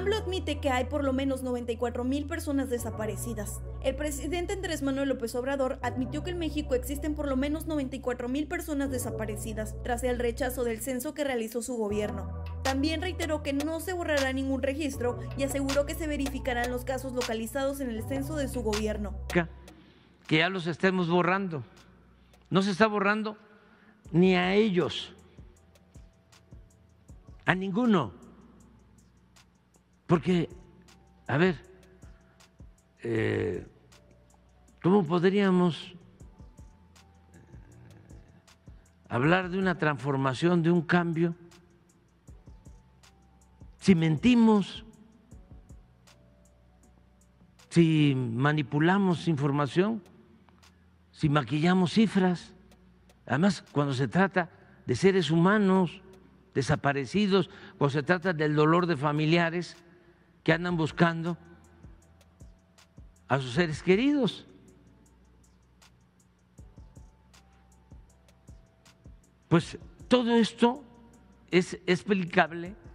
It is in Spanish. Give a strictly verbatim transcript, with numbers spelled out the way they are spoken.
AMLO admite que hay por lo menos noventa y cuatro mil personas desaparecidas. El presidente Andrés Manuel López Obrador admitió que en México existen por lo menos noventa y cuatro mil personas desaparecidas tras el rechazo del censo que realizó su gobierno. También reiteró que no se borrará ningún registro y aseguró que se verificarán los casos localizados en el censo de su gobierno. Que ya los estemos borrando. No se está borrando ni a ellos, a ninguno. Porque, a ver, eh, ¿cómo podríamos hablar de una transformación, de un cambio, si mentimos, si manipulamos información, si maquillamos cifras? Además, cuando se trata de seres humanos desaparecidos, cuando se trata del dolor de familiares que andan buscando a sus seres queridos. Pues todo esto es explicable